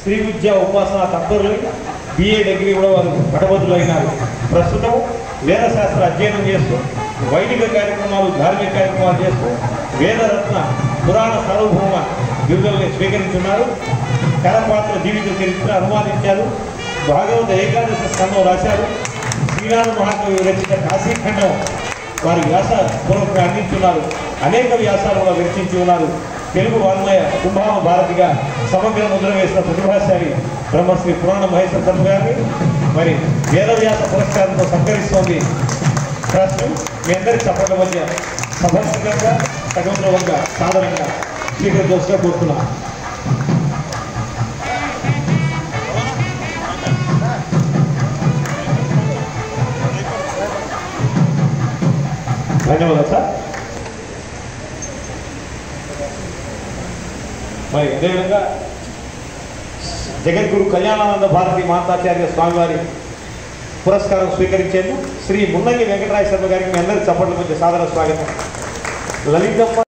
శ్రీ విద్యా ఉపాసన తత్పరులు BA degree కూడా వారు పట్టభద్రులు అయినారు. ప్రస్తుతం వేదశాస్త్ర అధ్యయనం చేస్తూ వైదిక కార్యక్రమాలు ధార్మిక కార్యక్రమాలు చేస్తూ వేదరత్న పురాణ సార్వభౌమ బిరుదుల్ని స్వీకరించున్నారు. కరపాత్ర జీవిత చరిత్ర అనువాదించారు. భాగవత ఏకాదశ స్కందం రాశారు. శ్రీనాథ మహాకవి రచిత కాశీఖండం వారి వ్యాస పూర్వకంగా అందించున్నారు. అనేక వ్యాసాలు కూడా రచించి ఉన్నారు. తెలుగు వాంగ్మయ కుంభామ భారతిగా సమగ్ర ముద్ర వేసిన ప్రతిభాశాలి బ్రహ్మశ్రీ పురాణ మహేశ్వర శర్మ గారిని మరి వేదవ్యాస పురస్కారంతో సత్కరిస్తోంది ట్రస్ట్. మీ అందరి చప్పట్ల మధ్య సభాత్మకంగా సగౌరవంగా సాధారణంగా స్వీకరించవలసిగా కోరుతున్నాం. ధన్యవాదాలు సార్. మరి అదేవిధంగా జగద్గురు కళ్యాణానంద భారతి మాతాచార్య స్వామివారి పురస్కారం స్వీకరించేందుకు శ్రీ మున్నంగి వెంకటరాయ శర్మ గారికి మీ అందరి చప్పట్ల మధ్య సాదర స్వాగతం. లలితమ్మ